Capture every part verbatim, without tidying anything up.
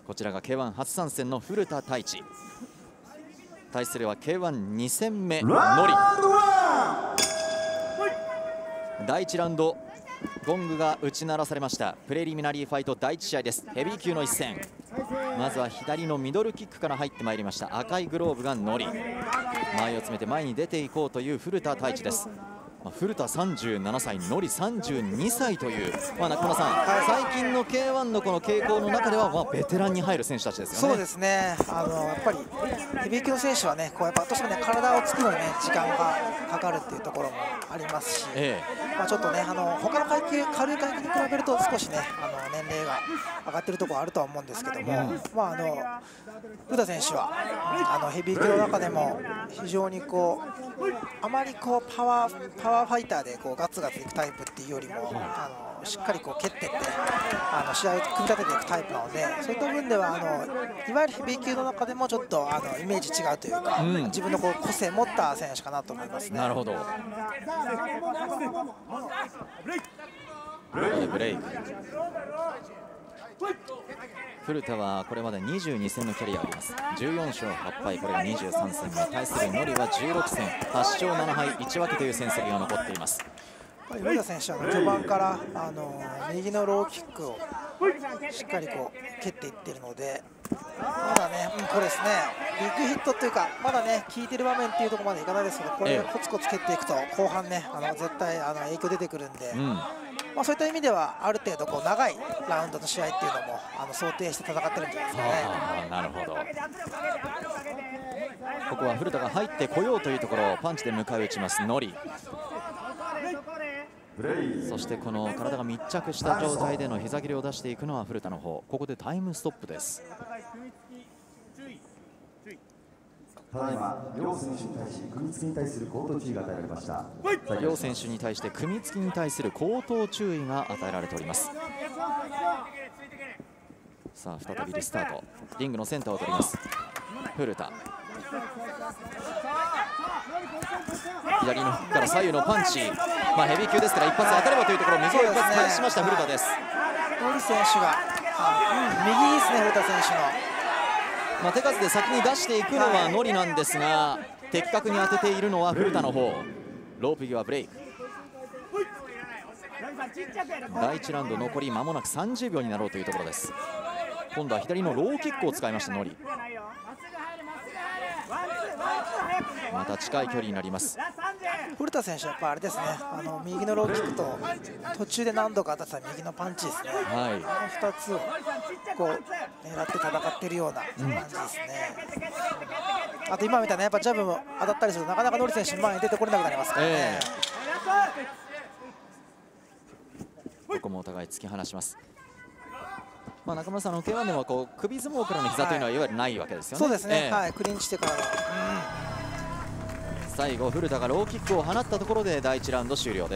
こちらが ケーワン 初参戦の古田太一。対するは ケーワンに 戦目ノリ。だいいちラウンドゴングが打ち鳴らされました。プレリミナリーファイトだいいち試合です。ヘビー級の一戦。まずは左のミドルキックから入ってまいりました。赤いグローブがノリ。前を詰めて前に出ていこうという古田太一です。まあ、古田さんじゅうななさい、ノリさんじゅうにさいという、まあ、中村さん、はい、最近の ケーワン のこの傾向の中では、まあ、ベテランに入る選手たちですよね。 そうですね。あのやっぱりヘビー級の選手はね、こうやっぱどうしてもね体をつくのにね時間がかかるっていうところもありますし、ええ、まあちょっとねあの他の階級軽い階級に比べると少しねあの年齢が上がってるところはあるとは思うんですけども、うん、まああの古田選手はあのヘビー級の中でも非常にこうあまりこうパワーパワーファイターでこうガツガツいくタイプっていうよりも、あのしっかりこう蹴ってってあの試合を組み立てていくタイプなので、そういった部分ではあのいわゆるヘビー級の中でもちょっとあのイメージ違うというか、うん、自分のこう個性を持った選手かなと思いますね。 なるほど。ブレイク。古田はこれまでにじゅうに戦のキャリアあります。じゅうよん勝はち敗、これがにじゅうさん戦目。対するノリはじゅうろく戦、はち勝なな敗いち分けという戦績が残っています。 古田選手は序盤からあの右のローキックをしっかりこう蹴っていっているので、まだね、うん、これですねビッグヒットというかまだね効いてる場面っていうところまでいかないですけど、これコツコツ蹴っていくと後半ねあの絶対あの影響出てくるんで、うん、まあそういった意味ではある程度こう長いラウンドの試合っていうのもあの想定して戦ってるんじゃないですかね。 なるほど。ここは古田が入ってこようというところをパンチで迎え撃ちますノリ。そしてこの体が密着した状態での膝切りを出していくのは古田の方。ここでタイムストップです。 ただいま両選手に対し組み付きに対する口頭注意が与えられました。 両選手に対して組み付きに対する口頭注意が与えられております。さあ再びリスタート。リングのセンターを取ります古田。左のから左右のパンチ、まあ、ヘビー級ですから一発当たればというところを右を一発返しました古田です。 ノリ選手が、うん、右ですね古田選手の、 まあ、手数で先に出していくのはノリなんですが、的確に当てているのは古田の方。ロープ際ブレイク。だいいちラウンド残り間もなくさんじゅうびょうになろうというところです。今度は左のローキックを使いましたノリ。また近い距離になります。 古田選手はやっぱあれですね、あの右のローキックと途中で何度か当たった右のパンチですね、はい、このふたつをこう狙って戦っているような感じですね、うん、あと今みたいなやっぱジャブも当たったりするとなかなかノリ選手前に出てこれなくなりますからね、えー、ここもお互い突き放します。まあ中村さんの ケーワン でもこう首相撲からの膝というのはいわゆるないわけですよね。 そうですね、 えー、 はい、クリンチしてからの、うん、 最後古田がローキックを放ったところでだいいちラウンド終了です。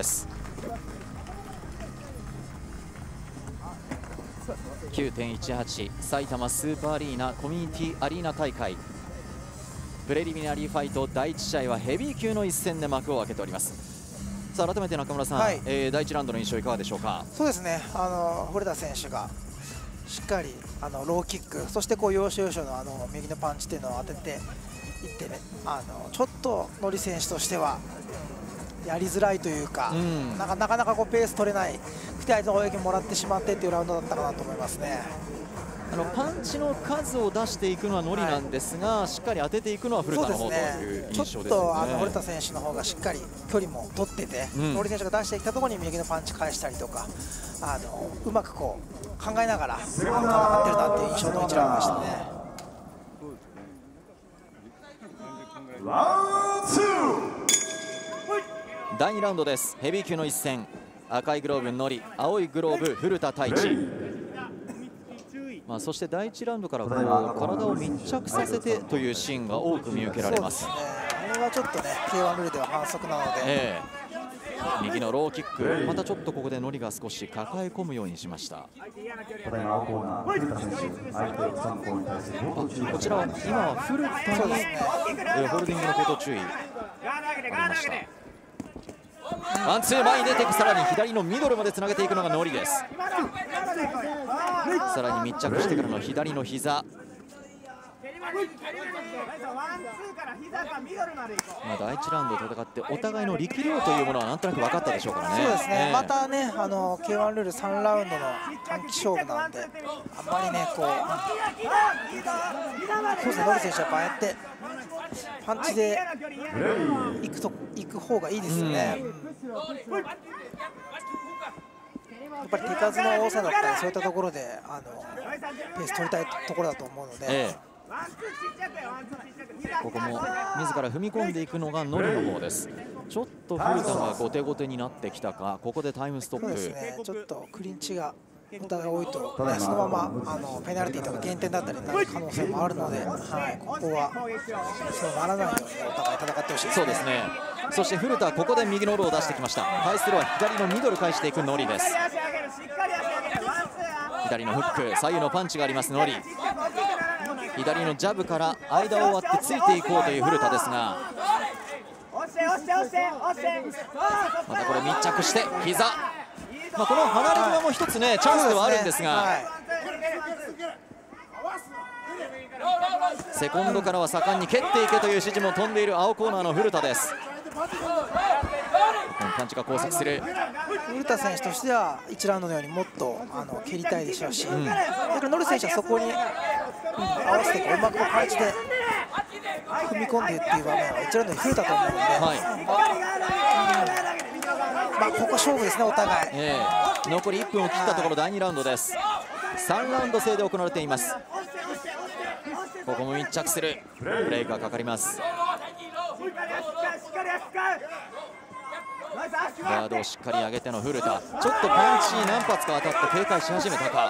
きゅうてんいちはち 埼玉スーパーアリーナコミュニティアリーナ大会プレリミナリーファイトだいいち試合はヘビー級の一戦で幕を開けております。さあ改めて中村さん、はい、えー、だいいちラウンドの印象いかがでしょうか。 そうですね、あの古田選手がしっかりあのローキック、そしてこう要所要所のあの右のパンチっていうのを当てていってね、あのちょっとノリ選手としてはやりづらいというか、うん、なかなかなかこうペース取れないくて相手の攻撃もらってしまってっていうラウンドだったかなと思いますね。 あのパンチの数を出していくのはノリなんですが、はい、しっかり当てていくのは古田の方という印象ですよね。 ちょっとあの古田選手の方がしっかり距離も取ってて、うん、ノリ選手が出してきたところに右のパンチ返したりとか、あのうまくこう考えながら戦ってるなっていう印象のいちラウンドでしたね。 だいにラウンドです。ヘビー級の一戦、赤いグローブノリ、青いグローブ古田太一。まあそしてだいいちラウンドからこう体を密着させてというシーンが多く見受けられます。 そうですね、あれはちょっとね ケーワン ルールでは反則なので、えー、右のローキック、またちょっとここでノリが少し抱え込むようにしました。 ただいま青コーナー古田選手、相手をさんこうに対する口頭注意、 こちらは今は古田に、ね、ホールディングの口頭注意ありました。ワンツー前に出て、さらに左のミドルまでつなげていくのがノリです。 さらに密着してからの左の膝。まあ第一ラウンド戦ってお互いの力量というものはなんとなく分かったでしょうからね。 そうですね、 えー、 またね、あの ケーワン ルールさんラウンドの短期勝負なんで、あんまりね、こう、そうですね、ノリ選手はやっぱああやってパンチでいくといく方がいいですよね。うんうん、やっぱり手数の多さだったり、そういったところであのペース取りたいところだと思うので。えーここも自ら踏み込んでいくのがノリの方です。ちょっと古田が後手後手になってきたか。ここでタイムストップ。 そうですね、ちょっとクリンチがお互い多いと、ね、そのままあのペナルティーとか減点だったりになる可能性もあるので、はい、ここはそうならないようにお互い戦ってほしいですね。 そうですね。そして古田はここで右のローを出してきました。対するは左のミドル返していくノリです。左のフック、左右のパンチがありますノリ。左のジャブから間を割ってついていこうという古田ですが、またこれ密着して膝、まあこの離れ際も一つね、はい、チャンスではあるんですが、はい、セコンドからは盛んに蹴っていけという指示も飛んでいる青コーナーの古田です。パンチが交錯する。 古田選手としてはいちラウンドのようにもっとあの蹴りたいでしょうし、うん、ノリ選手はそこに、うん、合わせてうまくパンチで踏み込んでっていう場面はいちラウンドに増えたと思うので、はい、まあ、ここ勝負ですね、お互い、 えー、残りいっぷんを切ったところ、だいにラウンドです。さんラウンド制で行われています。ここも密着する。ブレイクがかかります。ガードをしっかり上げての古田、ちょっとパンチ何発か当たって警戒し始めたか。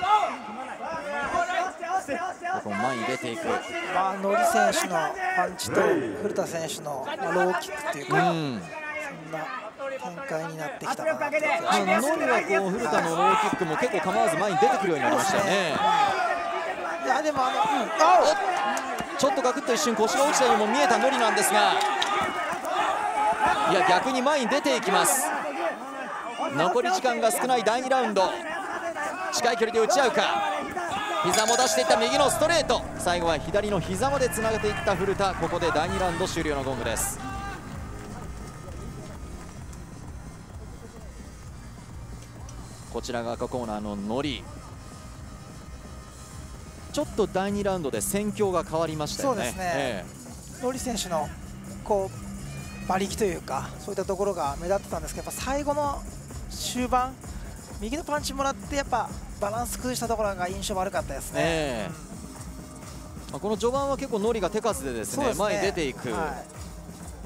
ここも前に出ていく。 まあ、ノリ選手のパンチと古田選手のローキックというか、うん、そんな展開になってきたかなという気がします。 ノリはこう古田のローキックも結構構わず前に出てくるようになりましたよね。 いやでもあの、うん、 ちょっとガクッと一瞬腰が落ちたようにも見えたノリなんですが、いや逆に前に出ていきます。残り時間が少ないだいにラウンド、近い距離で打ち合うか。膝も出していった右のストレート、最後は左の膝までつなげていった古田。ここでだいにラウンド終了のゴングです。こちらが赤コーナーのノリ、ちょっとだいにラウンドで戦況が変わりましたよね。 そうですね、ええ、ノリ選手のこう馬力というかそういったところが目立ってたんですけど、やっぱ最後の終盤右のパンチもらってやっぱバランス崩したところが印象悪かったですね。えーうん、この序盤は結構ノリが手数でですね、前に出ていく、はい、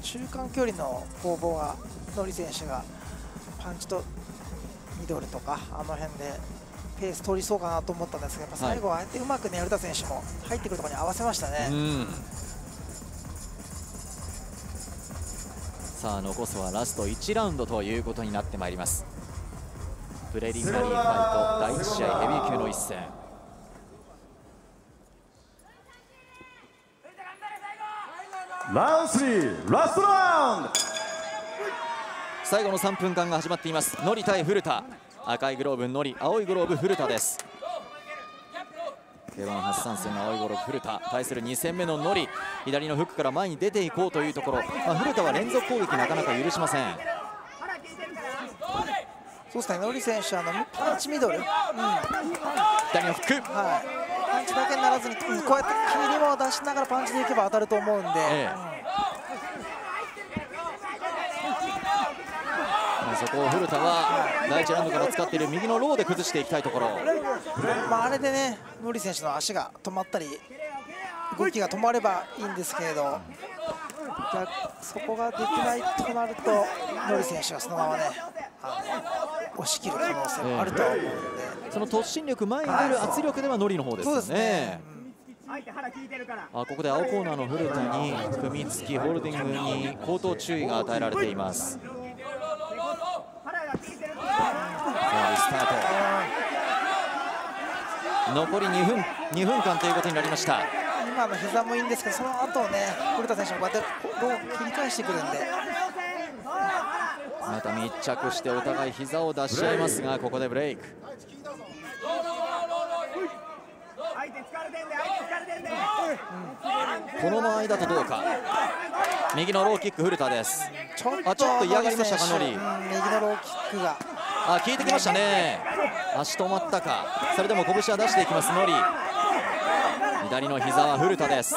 中間距離の攻防はノリ選手がパンチとミドルとかあの辺でペース取りそうかなと思ったんですが、やっぱ最後はああやってうまくね古田選手も入ってくるところに合わせましたね。うん、 さあ残すはラストいちラウンドということになってまいります。プレリミナリーファイトだいいち試合ヘビー級の一戦。 ラウンドスリーラストラウンド、 最後のさんぷんかんが始まっています。ノリ対古田、赤いグローブノリ、青いグローブ古田です。 ケーワン 初参戦の青いグローブ古田対するに戦目のノリ、左のフックから前に出ていこうというところ、まあ、古田は連続攻撃なかなか許しません。 そうですね、ノリ選手あのパンチミドル、うん、 左のフック、 はい、パンチだけにならずにこうやって切りも出しながらパンチでいけば当たると思うんで、ええ、 うん、そこを古田はだいいちラウンドから使っている右のローで崩していきたいところ、 まあ、あれでねノリ選手の足が止まったり動きが止まればいいんですけれど、そこができないとなるとノリ選手がそのままねあの押し切る可能性もあるとは思うので、 えー、その突進力前に出る圧力ではノリの方ですよね。そうですね、うん、あここで青コーナーの古田に組みつきホールディングに口頭注意が与えられています。スタート、残りにふんにふんかんということになりました。 今の膝もいいんですけど、その後ね古田選手もこうやってロー切り返してくるんで、 また密着してお互い膝を出し合いますが、ここでブレイク。 この間合いだとどうか。右のローキック古田です。 ちょっとあちょっと嫌がりましたかノリ。 右のローキックがあ効いてきましたね。足止まったか。それでも拳は出していきますノリ。左の膝は古田です。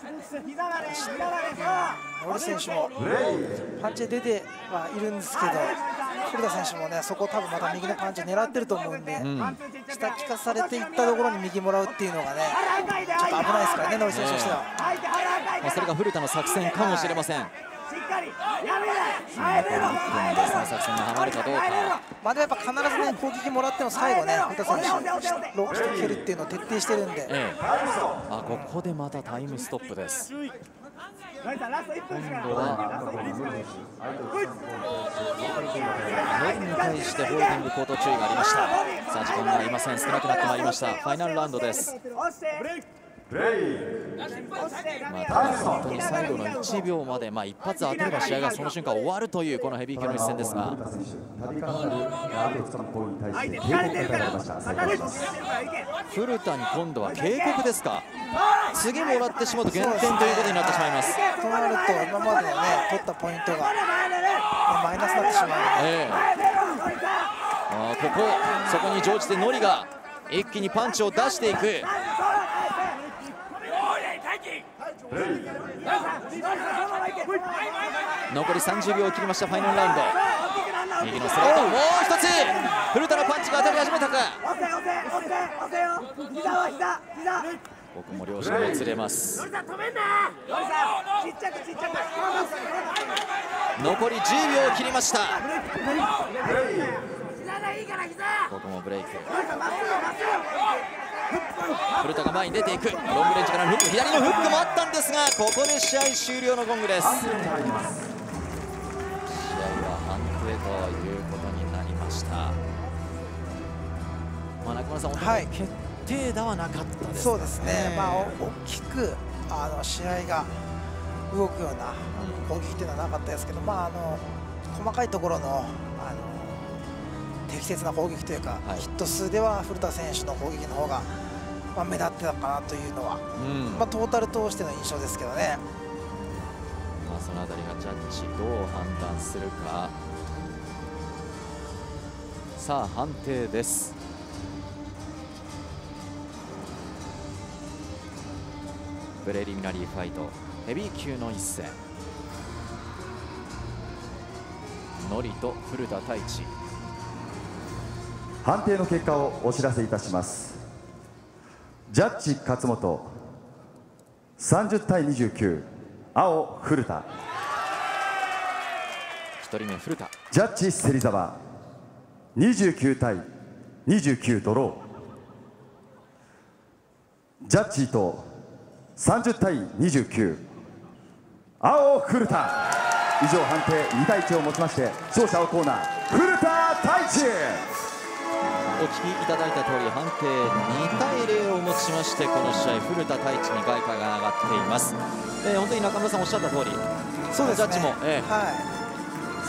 ノリ選手もパンチで出てはいるんですけど、古田選手もねそこ多分また右のパンチを狙ってると思うんで、うん、下利かされていったところに右もらうっていうのがねちょっと危ないですからねノリ選手としては、 ね、まあそれが古田の作戦かもしれません。はいその作戦がはまるかどうか。 まあでもやっぱ必ずね攻撃もらっても最後ね古田選手ローキック蹴るっていうのを徹底してるんで、ええ、 あここでまたタイムストップです。今度はノリに対してホールディングコート注意がありました。さあ時間がありません。少なくなってまいりました。ファイナルラウンドです。まあ、ただ本当に最後のいちびょうまで、まあ、一発当てれば試合がその瞬間終わるというこのヘビー級の一戦ですが、古田に今度は警告ですか。次もらってしまうと減点ということになってしまいます。 となると今までね取ったポイントがマイナスになってしまうので、えー、 あここそこに乗じてノリが一気にパンチを出していく。残りさんじゅうびょうを切りましたファイナルラウンド。右のストレートもう一つ古田のパンチが当たり始めたか。ここも両者もつれます。残りじゅうびょうを切りました。ここもブレイク。古田が前に出ていく。ロングレンジからのフック、左のフックもあったんですがここで試合終了のゴングです。試合は判定ということになりました。まあ、中村さん、はい、決定打はなかったです、ね、 そうですね、まあ、大きくあの試合が動くような攻撃というのはなかったですけど、まあ、あの細かいところのあの適切な攻撃というか、はい、ヒット数では古田選手の攻撃の方が、まあ、目立ってたかなというのは、うんまあ、トータル通しての印象ですけどね。 まあ、そのあたりがジャッジどう判断するか。さあ判定です。プレリミナリーファイトヘビー級の一戦、ノリと古田太一。 判定の結果をお知らせいたします。ジャッジ勝本さんじゅうたいにじゅうきゅう、青古田。 ひとりめ古田。 ジャッジ芹沢にじゅうきゅうたいにじゅうきゅうドロー。ジャッジ伊藤さんじゅうたいにじゅうきゅう、青古田。以上判定にたいいちをもちまして勝者青コーナー古田太一。 お聞きいただいた通り判定にたいゼロをもちましてこの試合古田太一に外貨が上がっています。えー、本当に中村さんおっしゃった通り、そうですね、ジャッジも、えーはい、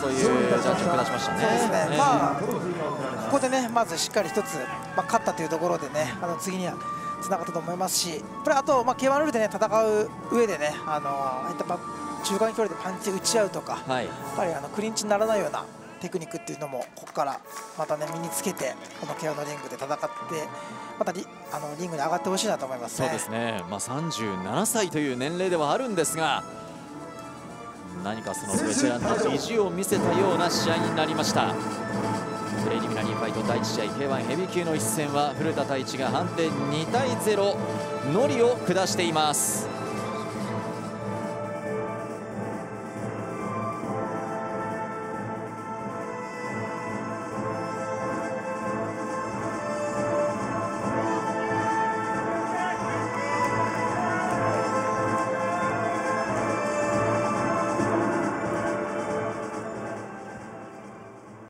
そういうジャッジを下しましたね。そうですね、えー、 まあここでねまずしっかり一つ、まあ、勝ったというところでねあの次にはつながったと思いますし、これあと、まあ、ケーワン ルールでね戦う上でねあのああいった中間距離でパンチ打ち合うとか、はい、やっぱりあのクリンチにならないようなテクニックっていうのもここからまたね身につけてこのケーワンのリングで戦ってまたリあのリングに上がってほしいなと思いますね。 そうですね、まあ、さんじゅうななさいという年齢ではあるんですが何かそのベテランの意地を見せたような試合になりました。プレリミナリーファイトだいいち試合 ケーワン ヘビー級の一戦は古田太一が判定にたいゼロノリを下しています。